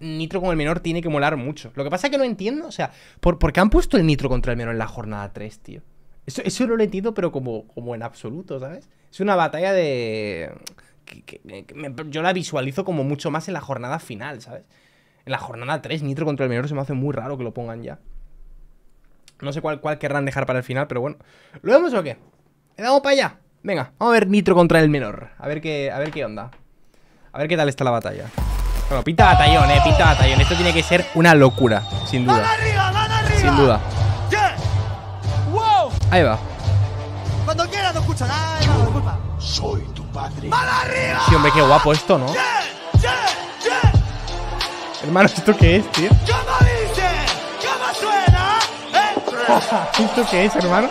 Nitro con el menor tiene que molar mucho. Lo que pasa es que no entiendo, o sea, ¿por qué han puesto el Nitro contra el menor en la jornada 3, tío? Eso no lo entiendo, pero como en absoluto, ¿sabes? Es una batalla de... yo la visualizo como mucho más en la jornada final, ¿sabes? En la jornada 3, Nitro contra el menor se me hace muy raro que lo pongan ya. No sé cuál querrán dejar para el final, pero bueno. ¿Lo vemos o qué? ¿Le damos para allá? Venga, vamos a ver Nitro contra el menor. A ver qué onda. A ver qué tal está la batalla. Bueno, pinta batallón, pinta batallón. Esto tiene que ser una locura, sin duda. Sin duda. Ahí va. Cuando quieras no escucha nada, no disculpa. Soy tu padre. ¡Mano arriba! Sí, hombre, qué guapo esto, ¿no? Hermano, ¿esto qué es, tío? ¿Cómo dice? ¿Cómo suena? ¿Esto qué es, hermano?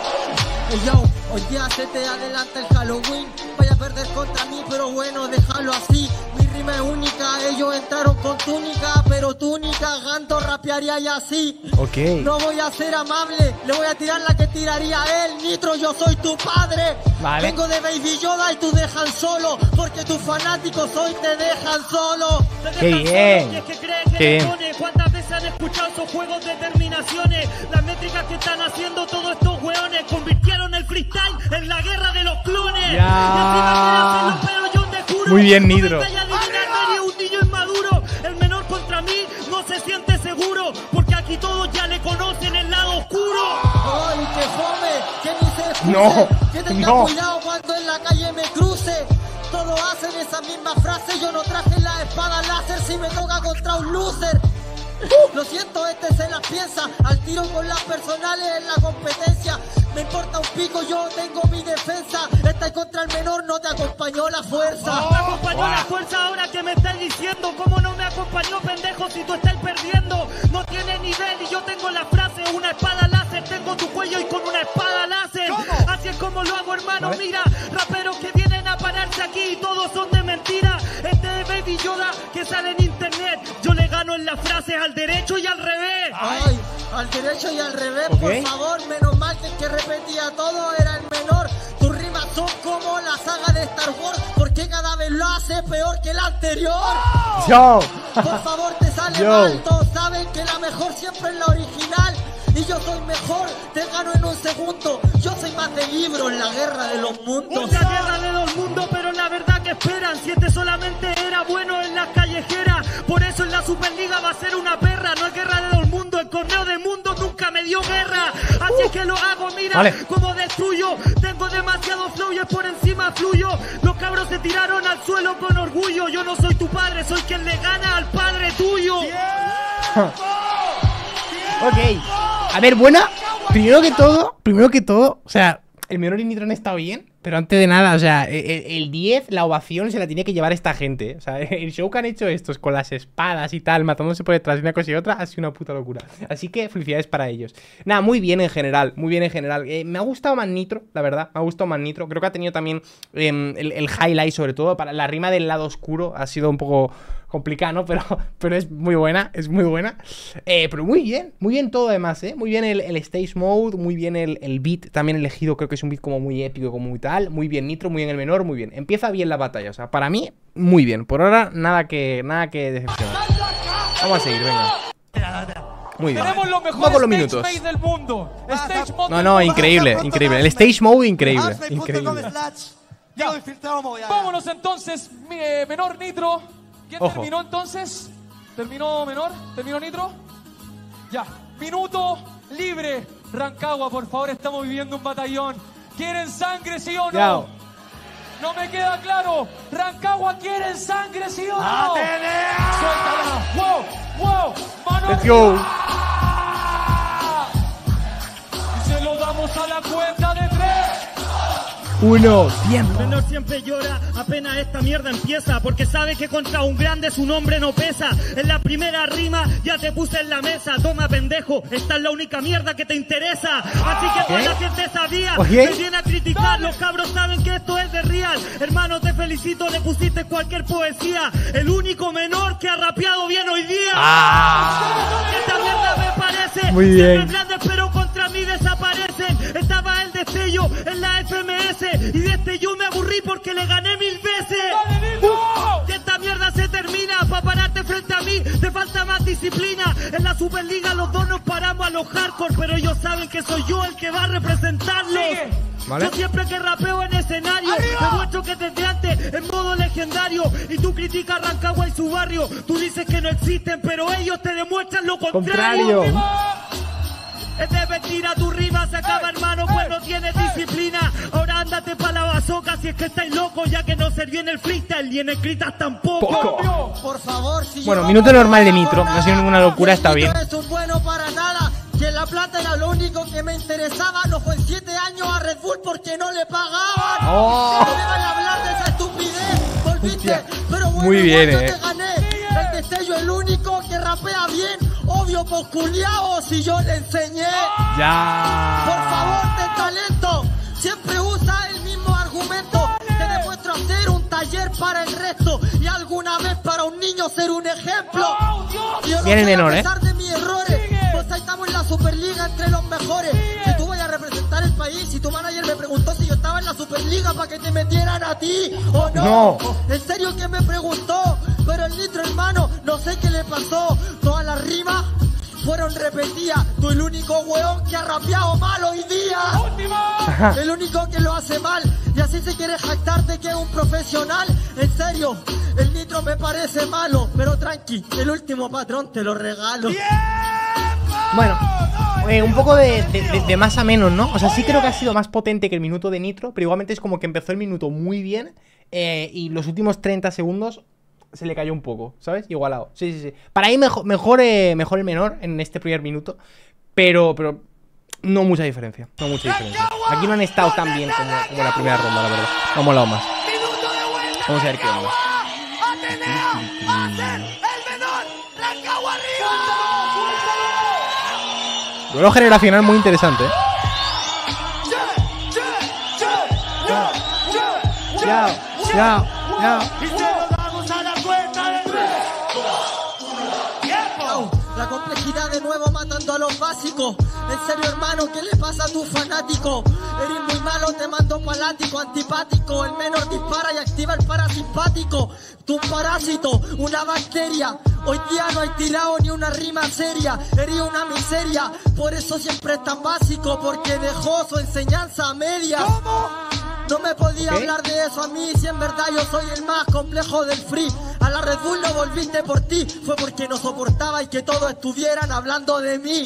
Yo, hoy día se te adelanta el Halloween. Vaya a perder contra mí, pero bueno, déjalo así. Mi rima es única, ellos entraron con túnica, pero túnica, ganto, rapearía y así. Ok. No voy a ser amable, le voy a tirar la que tiraría él. Nitro, yo soy tu padre. Vale. Vengo de Baby Yoda y tú dejan solo, porque tus fanáticos hoy te dejan solo. Qué bien. Y es que creen que Qué le bien. pone. ¿Cuántas veces han escuchado esos juegos de terminaciones? Las métricas que están haciendo todos estos weones convirtieron el freestyle en la guerra de los clones. Ya. Y encima quieren hacerlo, pero yo te juro, Muy bien, no me Nitro. vaya a adivinar nadie, un niño inmaduro. El menor contra mí no se siente seguro, porque aquí todos ya le conocen el lado oscuro. ¡Ay, qué fome! ¡Que ni se excuse! No, ¡Que tenga no. cuidado cuando en la calle me cruce! Todos hacen esa misma frase. Yo no traje la espada láser si me toca contra un loser. Lo siento, este se las piensa. Al tiro con las personales en la competencia. Me importa un pico, yo tengo mi defensa. Esta contra el menor, no te acompañó la fuerza. Me acompañó la fuerza ahora que me estáis diciendo. ¿Cómo no me acompañó, pendejo, si tú estás perdiendo? No tiene nivel y yo tengo la frase. Una espada láser, tengo tu cuello y con una espada láser. ¿Cómo? Así es como lo hago, hermano, ¿Vale? mira. Raperos que vienen a pararse aquí y todos son de mentira. Este es Baby Yoda que sale en internet. Yo le gano en las frases al derecho y al revés. Ay, al derecho y al revés, Ok. por favor. Menos mal que el que repetía todo era el menor. Tus rimas son como la saga de Star Wars, porque cada vez lo hace peor que el anterior. Yo. Por favor, te sale Yo. mal. Todos saben que la mejor siempre es la original. Y yo soy mejor, te gano en un segundo. Yo soy más de libro en la guerra de los mundos. La guerra de los mundos, pero la verdad que esperan. Si este solamente era bueno en las callejeras, por eso en la Superliga va a ser una perra. No es guerra de los mundos, el torneo del mundo nunca me dio guerra. Así es que lo hago, mira, Vale. como destruyo. Tengo demasiado flow y es por encima fluyo. Los cabros se tiraron al suelo con orgullo. Yo no soy tu padre, soy quien le gana al padre tuyo. Ok. A ver, buena. Primero que todo, o sea, el menor y Nitro han estado bien, pero antes de nada, o sea, el 10, la ovación se la tiene que llevar esta gente. O sea, el show que han hecho estos con las espadas y tal, matándose por detrás de una cosa y otra, ha sido una puta locura. Así que felicidades para ellos. Nada, muy bien en general, muy bien en general. Me ha gustado más Nitro, la verdad, me ha gustado más Nitro. Creo que ha tenido también el highlight, sobre todo, para la rima del lado oscuro, ha sido un poco complicado, ¿no? Pero es muy buena, es muy buena. Pero muy bien todo además, ¿eh? Muy bien el stage mode, muy bien el beat también elegido, creo que es un beat como muy épico, como muy tal. Muy bien Nitro, muy bien el menor, muy bien. Empieza bien la batalla, o sea, para mí, muy bien. Por ahora, nada que decepcionar. Vamos a seguir, venga. Muy bien. Tenemos los Vamos mejores con los stage minutos. made del mundo. Stage mode No, del no, mundo. increíble, increíble. El stage mode, increíble, Hazme.com/. increíble. Ya lo infiltrado, voy a... Vámonos entonces, menor Nitro. ¿Quién Ojo. terminó entonces? ¿Terminó menor? ¿Terminó Nitro? Ya. Minuto libre. Rancagua, por favor, estamos viviendo un batallón. ¿Quieren sangre, sí o no? Yao. No me queda claro. Rancagua, ¿quieren sangre, sí o no? ¡Atenea! Suéltala. ¡Wow! ¡Mano Let's go. arriba! Y se lo damos a la cuenta de 3. 1, tiempo. El menor siempre llora apenas esta mierda empieza, porque sabe que contra un grande su nombre no pesa. En la primera rima ya te puse en la mesa. Toma, pendejo, esta es la única mierda que te interesa. Así que cuando la gente sabía, Oye. te viene a criticar. Los cabros saben que esto es de real. Hermano, te felicito, le pusiste cualquier poesía. El único menor que ha rapeado bien hoy día. Esta mierda me parece Muy siempre bien. grandes, pero contra mí desaparecen. Estaba el destello en la FMS y de este yo me aburrí porque le gané 1000 veces. Que esta mierda se termina pa' pararte frente a mí. Te Me falta más disciplina. En la Superliga los dos nos paramos a los hardcore, pero ellos saben que soy yo el que va a representarlos. ¿Vale? Yo siempre que rapeo en escenario demuestro que desde antes en modo legendario. Y tú criticas a Rancagua y su barrio. Tú dices que no existen, pero ellos te demuestran lo contrario. Es de mentira, tu rima se acaba, hermano, pues no tienes disciplina. Ahora ándate pa' la bazooka si es que estáis locos, ya que no serví en el freestyle y en el critas tampoco. Por favor, si Bueno, yo minuto no normal de hago Nitro, nada, no ha sido ninguna locura, el está Nitro bien. es un bueno para nada. Que en La Plata era lo único que me interesaba. No fue en 7 años a Red Bull porque no le pagaban. Oh. No me van a hablar de esa estupidez. Volviste, Hostia. pero bueno, Muy bien, igual yo te gané. El destello, el único que rapea bien. Obvio, pues culiao, si yo le enseñé. Ya. Por favor, ten talento. Siempre usa el mismo argumento. Te demuestro hacer un taller para el resto. Y alguna vez para un niño ser un ejemplo. Yo no Bien el sé, menor, a pesar de mis errores, pues ahí estamos en la Superliga entre los mejores. Si tú vayas a representar el país, si tu manager me preguntó si yo estaba en la Superliga para que te metieran a ti o no. No. En serio que me preguntó. Pero el Nitro, hermano, no sé qué le pasó. Todas las rimas fueron repetidas. Tú el único weón que ha rapeado mal hoy día. El único que lo hace mal. Y así se quiere jactar de que es un profesional. En serio, el Nitro me parece malo. Pero tranqui, el último patrón te lo regalo. Bueno, un poco de más a menos, ¿no? O sea, sí creo que ha sido más potente que el minuto de Nitro, pero igualmente es como que empezó el minuto muy bien y los últimos 30 segundos se le cayó un poco, ¿sabes? Igualado. Sí, sí, sí. Para mí mejor el menor en este primer minuto, pero no mucha diferencia. No mucha diferencia. Aquí no han estado tan bien como la primera ronda, la verdad. No ha molado más. Vamos a ver qué onda. Atenea va a ser el menor. Rancagua arriba. Duelo generacional muy interesante, ¿eh? Ya. Y se lo damos a la cuenta de 3, 2, 1. ¡Tiempo! La complejidad de nuevo matando a los básicos. En serio, hermano, ¿qué le pasa a tu fanático? Eres muy malo, te mando palático, antipático. El menor dispara y activa el parasimpático. Tú un parásito, una bacteria. Hoy día no hay tirado ni una rima seria. Eres una miseria, por eso siempre es tan básico. Porque dejó su enseñanza a media. No me podía hablar de eso a mí, si en verdad yo soy el más complejo del free. A la Red Bull no volviste por ti, fue porque no soportaba y que todos estuvieran hablando de mí.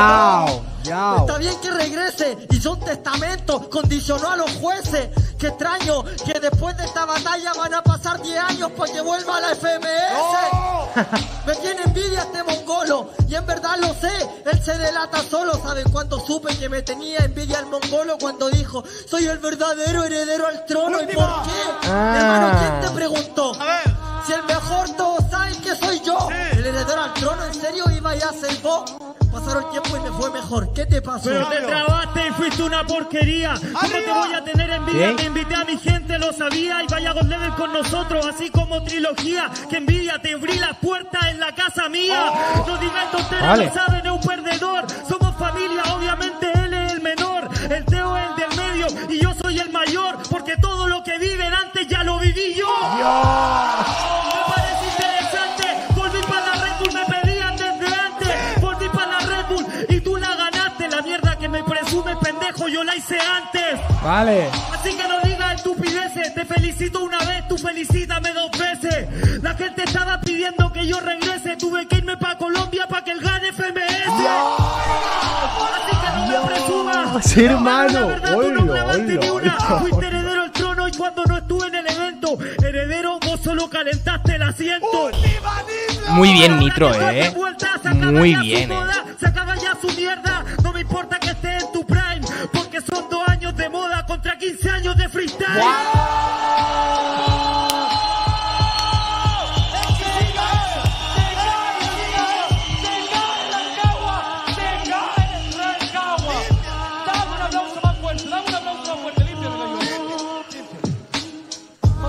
Está bien que regrese, hizo un testamento, condicionó a los jueces. Qué extraño que después de esta batalla van a pasar 10 años para que vuelva a la FMS. Me tiene envidia este mongolo, y en verdad lo sé, él se delata solo. ¿Saben cuándo supe que me tenía envidia el mongolo? Cuando dijo, soy el verdadero heredero al trono. ¿Y por qué? Hermano, ¿quién te preguntó? Si el mejor todos saben que soy yo. El heredero al trono, ¿en serio iba a ser vos? Pasaron el tiempo y me fue mejor. ¿Qué te pasó? Pero te trabaste y fuiste una porquería. ¿Cómo te voy a tener envidia? Te invité a mi gente, lo sabía. Y vaya God Level con nosotros, así como trilogía. Que envidia, te abrí las puertas en la casa mía. Los diversos ustedes lo saben, es un perdedor. Somos familia, obviamente él es el menor. El Teo es el del medio y yo soy el mayor. Porque todo lo que viven antes ya lo viví yo. Me parece interesante. Volví para la Red Bull, me pedían desde antes. Volví para la Red Bull y tú la ganaste. La mierda que me presume, pendejo, yo la hice antes. Vale. Así que no digas estupideces. Te felicito una vez, tú felicítame 2 veces. La gente estaba pidiendo que yo regrese. Tuve que irme para Colombia para que él gane FMS. Así que no me presumas. Hermano, La verdad, tú no clavaste ni una. Fuiste heredero al trono y cuando no estuve en el evento, heredero, vos solo calentaste el asiento. Muy bien, Nitro, Muy Muy bien, Se acaba ya su mierda. No me importa que estés en tu prime, porque son 2 años de moda contra 15 años de freestyle.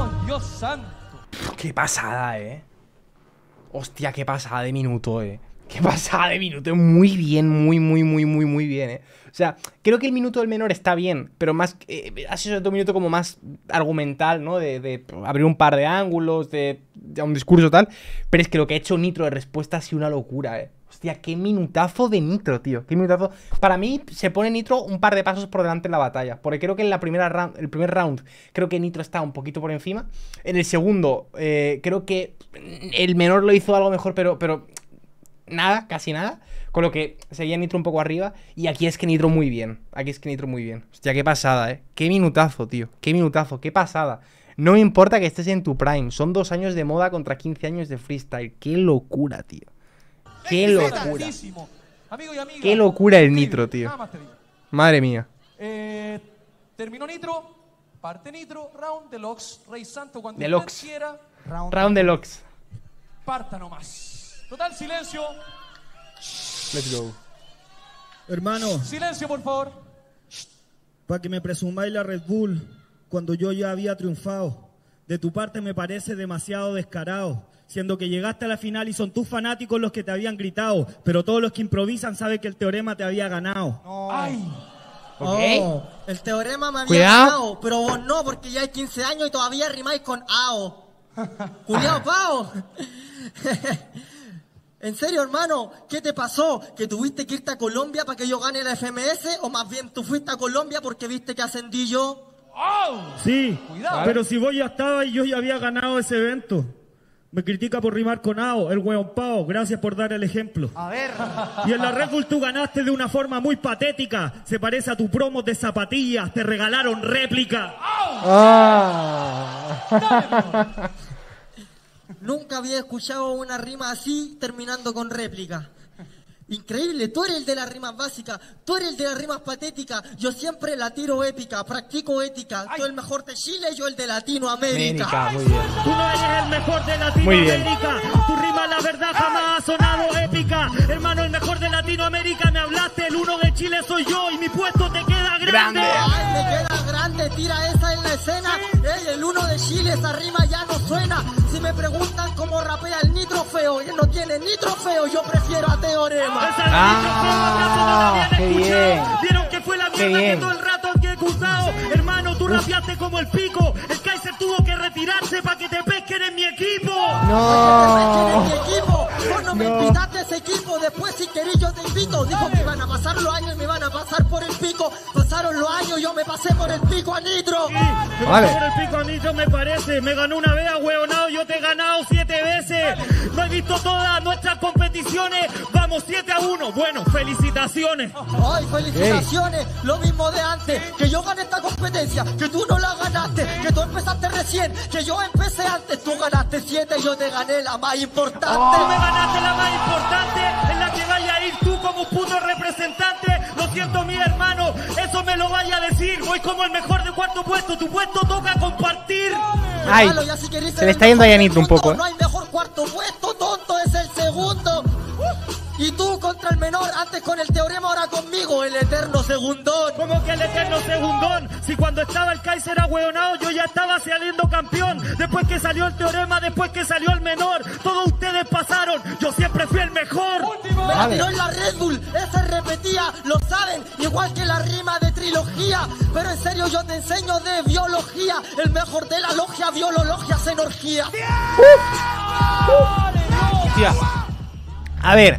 Dios santo. Qué pasada, Hostia, qué pasada de minuto, Qué pasada de minuto. Muy bien, muy bien, O sea, creo que el minuto del menor está bien, pero más ha sido un minuto como más argumental, ¿no? De abrir un par de ángulos, de un discurso tal. Pero es que lo que ha hecho Nitro de respuesta ha sido una locura, Hostia, qué minutazo de Nitro, tío. Qué minutazo. Para mí se pone Nitro un par de pasos por delante en la batalla. Porque creo que en el primer round, creo que Nitro está un poquito por encima. En el segundo, creo que el menor lo hizo algo mejor, pero nada, casi nada. Con lo que seguía Nitro un poco arriba. Y aquí es que Nitro muy bien. Hostia, qué pasada, Qué minutazo, tío. Qué minutazo, qué pasada. No me importa que estés en tu prime. Son 2 años de moda contra 15 años de freestyle. Qué locura, tío. Qué locura. Amigo y amiga, Qué locura el Nitro, tío. Nada más te digo. Madre mía. Terminó Nitro. Parte Nitro. Round Deluxe. Rey Santo, cuando Deluxe. usted quiera. Round Deluxe. Parta nomás. Total silencio. Let's go. Hermano, Silencio, por favor. para que me presumáis la Red Bull cuando yo ya había triunfado. De tu parte me parece demasiado descarado, siendo que llegaste a la final y son tus fanáticos los que te habían gritado, pero todos los que improvisan saben que el teorema te había ganado. Ay. Ok. El teorema me había Cuidado. ganado, pero vos no, porque ya hay 15 años y todavía rimáis con AO. Cuidado, pao. En serio, hermano, ¿qué te pasó? ¿Que tuviste que irte a Colombia para que yo gane la FMS? ¿O más bien tú fuiste a Colombia porque viste que ascendí yo? Sí, Cuidado. pero si vos ya estabas y yo ya había ganado ese evento. Me critica por rimar con AO, el hueón pao, gracias por dar el ejemplo. A ver. Y en la Red Bull tú ganaste de una forma muy patética. Se parece a tu promo de zapatillas, te regalaron réplica. Nunca había escuchado una rima así terminando con réplica. Increíble, tú eres el de las rimas básicas, tú eres el de las rimas patéticas. Yo siempre la tiro épica, practico ética. Tú el mejor de Chile, yo el de Latinoamérica. Muy bien. Tú no eres el mejor de Muy bien. Latinoamérica. Tu rima, la verdad, jamás ha sonado épica. Hermano, el mejor de Latinoamérica me hablaste. El 1 de Chile soy yo y mi puesto te queda grande. Ay, me queda grande, tira esa en la escena. Ey, el 1 de Chile, esa rima ya no suena. Si me preguntan cómo rapea el Nitro feo, él no tiene ni trofeo, yo prefiero a Teorema. Esa es la micrófono, ¿acaso no la habían qué escuchado? bien. Vieron que fue la Qué mierda que bien. todo el rato que he cruzado. Hermano, tú rapeaste como el pico. El Kaiser tuvo que retirarse para que te pesquen en mi equipo. En mi equipo, vos no me invitaste a ese equipo, después si querís yo te invito. Dijo que iban a pasar los años y me van a pasar por el pico. Pasaron los años, yo me pasé por el pico a Nitro. Me Vale. pasó por el pico a mí, yo me parece. Me ganó una vez, huevonao, yo te he ganado 7 veces. No he visto todas nuestras competiciones. Vamos 7-1. Bueno, felicitaciones. Ay, felicitaciones, lo mismo de antes. Que yo gané esta competencia, que tú no la ganaste. Que tú empezaste recién, que yo empecé antes. Tú ganaste 7 y yo te gané la más importante. Tú me ganaste la más importante, en la que vaya a ir tú como puto representante. Lo siento, mi hermano, eso me lo vaya a decir. Voy como el mejor de cuarto puesto. Tu puesto toca compartir. Ay, Hermano, ya si querés se ser le el está yendo mejor ahí a del Nitro un mundo, poco, No hay mejor cuarto puesto, tonto, es el segundo. Y tú contra el menor, antes con el teorema, ahora conmigo, el eterno segundón. Como que el eterno segundón. Si cuando estaba el Kaiser ahueonado, yo ya estaba saliendo campeón. Después que salió el teorema, después que salió el menor, todos ustedes pasaron. Yo siempre fui el mejor. Me la tiró en la Red Bull, ese repetía, lo saben, igual que la rima de trilogía. Pero en serio yo te enseño de biología, el mejor de la logia, biología, senorgía. Hostia. A ver.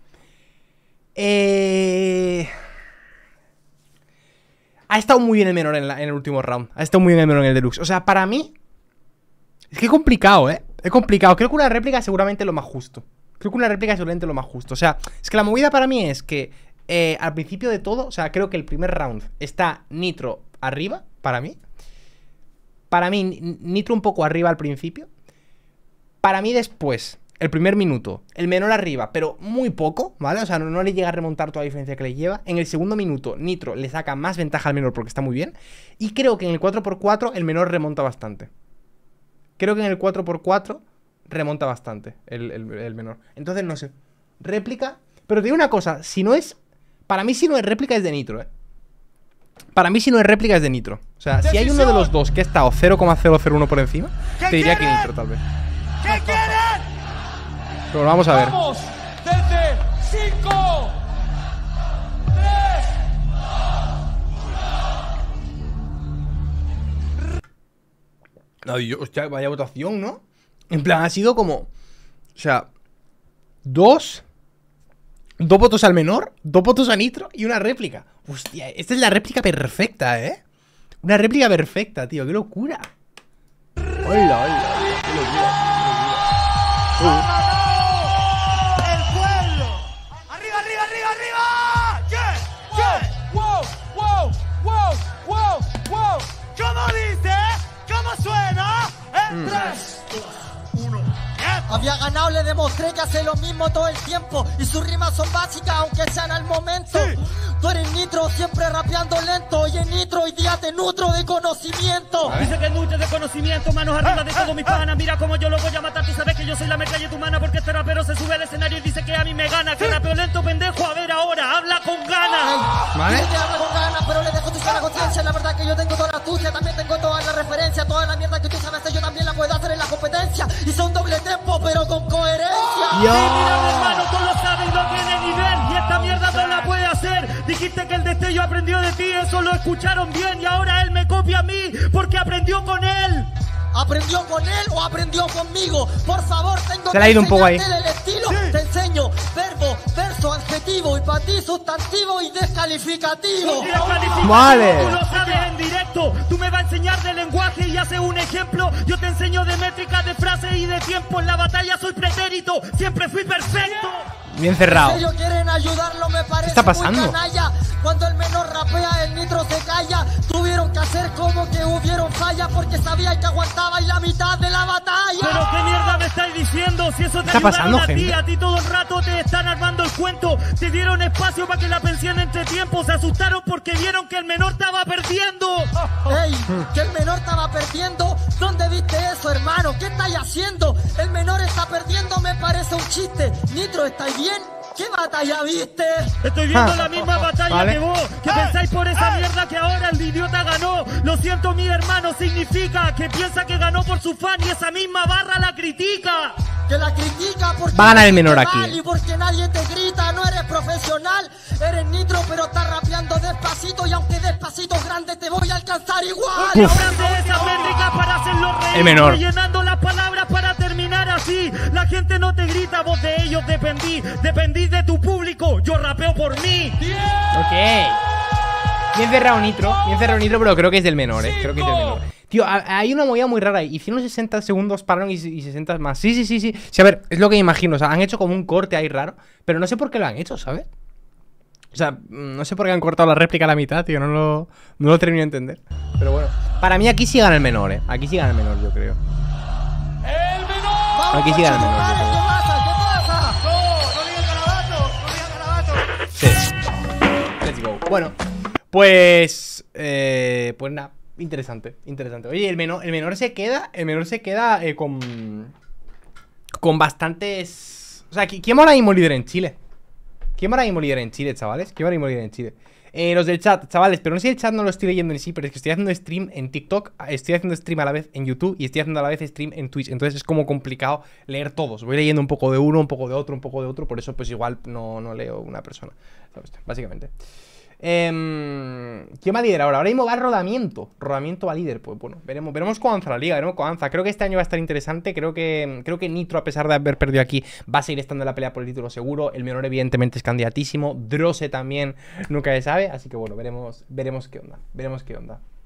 Ha estado muy bien el menor en el último round. Ha estado muy bien el menor en el deluxe. O sea, para mí es que es complicado, Es complicado. Creo que una réplica es seguramente lo más justo. O sea, es que la movida para mí es que al principio de todo, o sea, creo que el primer round está Nitro arriba, para mí. Para mí, Nitro un poco arriba al principio. Para mí después, el primer minuto, el menor arriba, pero muy poco, ¿vale? O sea, no le llega a remontar toda la diferencia que le lleva. En el segundo minuto, Nitro le saca más ventaja al menor porque está muy bien. Y creo que en el 4x4 el menor remonta bastante. Creo que en el 4x4 remonta bastante el menor. Entonces, no sé. Réplica. Pero te digo una cosa, si no es... Para mí si no es réplica es de Nitro, Para mí si no es réplica es de Nitro. O sea, si hay uno de los dos que ha estado 0,001 por encima, te diría que Nitro tal vez. ¿Qué quieren? Pero vamos a ver. Vamos desde No, yo, hostia, vaya votación, ¿no? En plan, ha sido como... O sea, dos votos al menor, 2 votos a Nitro y una réplica. Hostia, esta es la réplica perfecta, ¿eh? Una réplica perfecta, tío, qué locura. Hola, hola, qué locura. ¡El pueblo! ¡Arriba, arriba, arriba, arriba! ¡Yeah! ¡Yeah! ¡Wow! ¡Wow! ¡Wow! ¡Wow! ¡Wow! ¿Cómo dice? ¿Cómo suena? En 3, 2, 1. Había ganado, le demostré que hace lo mismo todo el tiempo. Y sus rimas son básicas, aunque sean al momento. Sí. Tú eres Nitro, siempre rapeando lento. Y en Nitro hoy día te nutro de conocimiento. Dice que nutre de conocimiento, manos arriba de todos mis panas. Mira cómo yo lo voy a matar, tú sabes que yo soy la metralla humana. Porque este rapero se sube al escenario y dice que a mí me gana. Que rapeo lento, pendejo, a ver ahora, habla con ganas. ¿Vale? Dice que habla con ganas, pero le dejo tu sana conciencia. La verdad que yo tengo toda la astucia, también tengo toda la referencia. Toda la mierda que tú sabes hacer, yo también la puedo hacer en la competencia. Y son doble tempo, pero con coherencia. Sí, mira, mi hermano, tú lo sabes y no tiene nivel. Y esta mierda no la puede hacer. Dijiste que el destello aprendió de ti, eso lo escucharon bien. Y ahora él me copia a mí porque aprendió con él. ¿Aprendió con él o aprendió conmigo? Por favor, tengo Se le ha ido un poco ahí. enseñarte del estilo. Te enseño verbo, verso, adjetivo y para ti sustantivo y descalificativo. Vale. Tú lo sabes en directo. Tú me vas a enseñar de lenguaje y haces un ejemplo. Yo te enseño de métrica, de frases y de tiempo. En la batalla soy pretérito, siempre fui perfecto. Bien cerrado. Ellos quieren ayudarlo, me parece está pasando? muy canalla. Cuando el menor rapea, el Nitro se calla. Tuvieron que hacer como que hubieron fallas porque sabía que aguantaba y la mitad de la batalla. Pero qué mierda me estáis diciendo, si eso te está pasando, ayudaron gente? a ti todo el rato te están armando el cuento. Te dieron espacio para que la pensión entre tiempos. Se asustaron porque vieron que el menor estaba perdiendo. Ey, que el menor estaba perdiendo. ¿Dónde viste eso, hermano? ¿Qué estáis haciendo? El menor está perdiendo, me parece un chiste. Nitro, ¿estáis bien? ¿Qué batalla viste? Estoy viendo la misma batalla Vale. que vos. ¿Qué pensáis por esa mierda que ahora el idiota ganó? Lo siento, mi hermano, significa que piensa que ganó por su fan y esa misma barra la critica. Que la critica porque Va a ganar el lo hiciste menor aquí. mal y porque nadie te grita, no eres profesional. Eres Nitro, pero estás rapeando despacito. Y aunque despacito grande te voy a alcanzar igual. Y ahora hace esas métricas para hacerlo reír. El menor. Rellenando las palabras para terminar así. La gente no te grita, vos de ellos dependí. Dependí de tu público, yo rapeo por mí. Ok. Bien cerrado Nitro, pero creo que es del menor, creo que es del menor. Tío, hay una movida muy rara. Hicieron 60 segundos, pararon y 60 más. Sí. Sí, a ver, es lo que me imagino. O sea, han hecho como un corte ahí raro, pero no sé por qué lo han hecho, ¿sabes? O sea, no sé por qué han cortado la réplica a la mitad, tío. No lo termino de entender. Pero bueno, para mí aquí sí gana el menor, Aquí sí gana el menor, yo creo. ¡El menor! Aquí sí gana el menor, yo ¿Qué creo. pasa? ¿Qué pasa? No digas garabato, no digas garabato. Sí. Let's go. Bueno, pues nada, interesante. Oye, el menor se queda con bastantes. O sea, ¿quién ahora mismo líder en Chile? Chavales? ¿Quién ahora mismo líder en Chile? Los del chat, chavales, pero no sé si el chat no lo estoy leyendo en sí, pero es que estoy haciendo stream en TikTok, estoy haciendo stream a la vez en YouTube y estoy haciendo a la vez stream en Twitch. Entonces es como complicado leer todos. Voy leyendo un poco de uno, un poco de otro, por eso pues igual no leo una persona, ¿sabes? Básicamente. ¿Quién va a liderar ahora? Ahora mismo va Rodamiento. Rodamiento va líder. Pues bueno, veremos cómo avanza la liga, veremos cómo avanza. Creo que este año va a estar interesante. Creo que Nitro, a pesar de haber perdido aquí, va a seguir estando en la pelea por el título seguro. El menor, evidentemente, es candidatísimo. Drosse también, nunca se sabe. Así que bueno, veremos qué onda.